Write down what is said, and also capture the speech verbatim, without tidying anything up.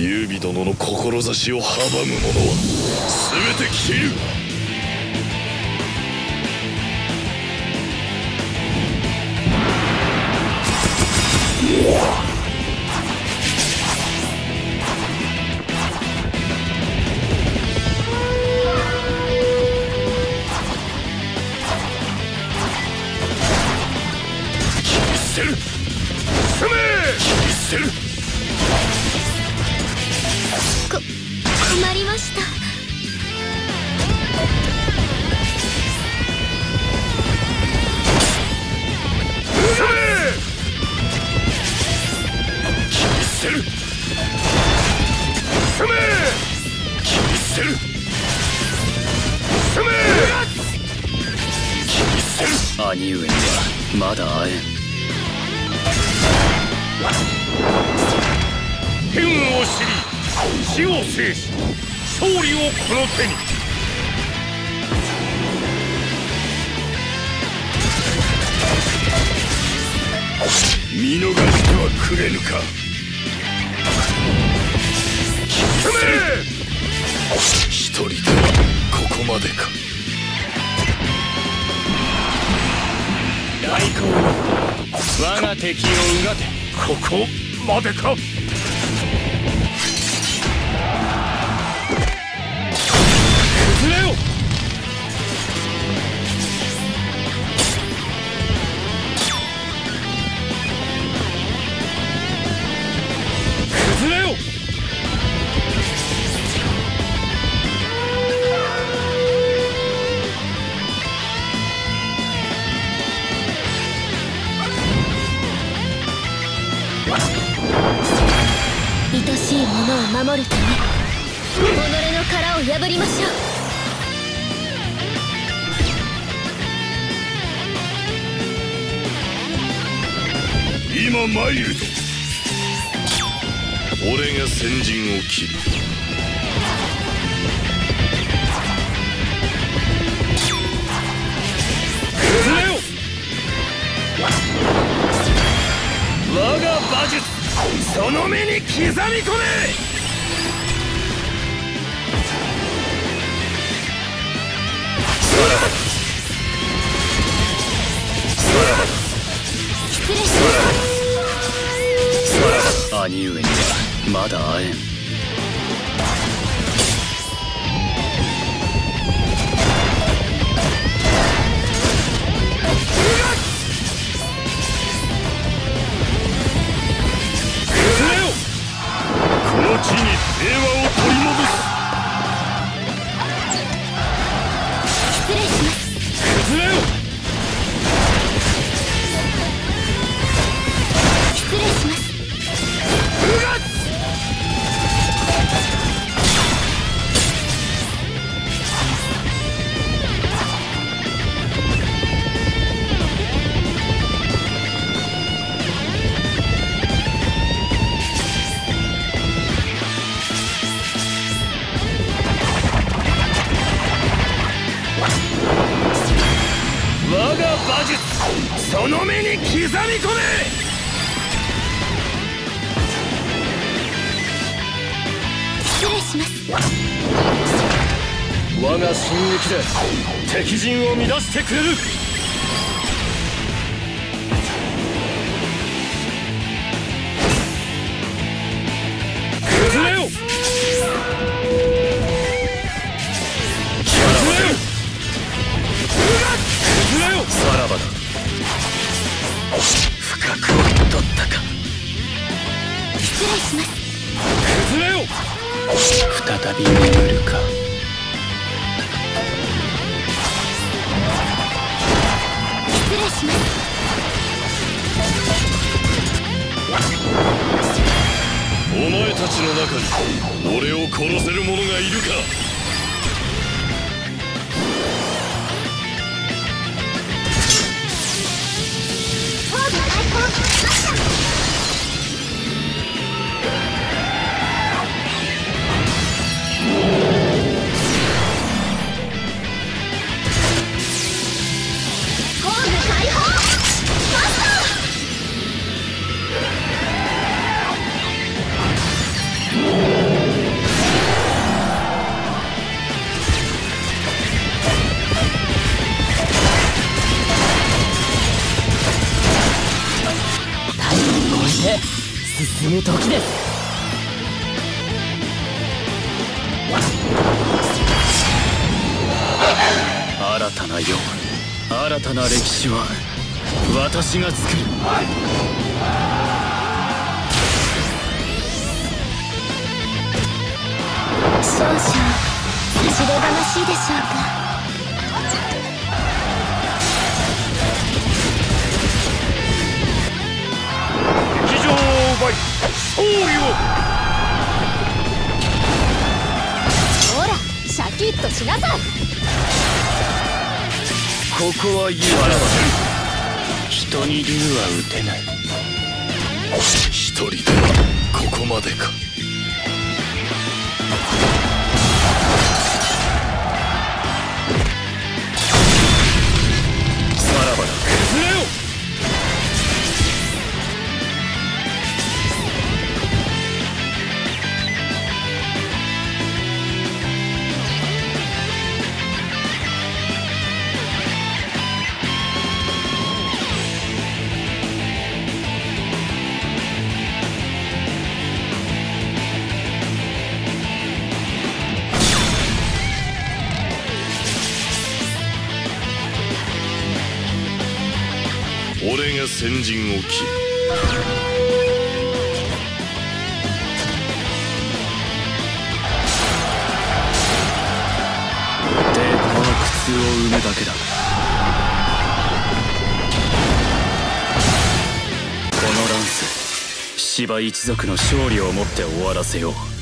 劉備殿の志を阻む者は全て消える。切り捨てる。進め。切り捨てる。 こ困りました。 進め。切り捨てる。進め。切り捨てる。進め。切り捨てる。 兄上にはまだ会えん。 天を知り死を制し勝利をこの手に。見逃してはくれぬか。進め。一人ではここまでか。 大公我が敵をうがて。 ここまでか。崩れよ。崩れよ。 愛しいものを守るため己の殻を破りましょう。 今参るぞ。俺が先陣を切る。崩れよ。我が馬術その目に刻み込め。 失礼します。 兄上にはまだ会えん。 この地に平和を取り戻す。 失礼します。 崩れよ。 失礼します。 うがつ。我が馬術その目に刻み込め。 失礼します。 我が進撃で敵陣を乱してくれる。崩れよ。崩れよ。崩れよ。 さらばだ。深くを取ったか。 失礼します。 崩れよ。 再び眠るか。 失礼します。 お前たちの中に俺を殺せる者がいるか。 ホーム解放マスター。 進む時です。新たな世、新たな歴史は私が作る。 少々差し出がましいでしょうか。 劇場を奪い勝利を。 ほらシャキッとしなさい。 ここは言わらば人に竜は打てない。 一人でここまでか。 さらばだ。 崩れよ。俺が先陣を切る。 抵抗の苦痛を生むだけだ。この乱世、芝一族の勝利をもって終わらせよう。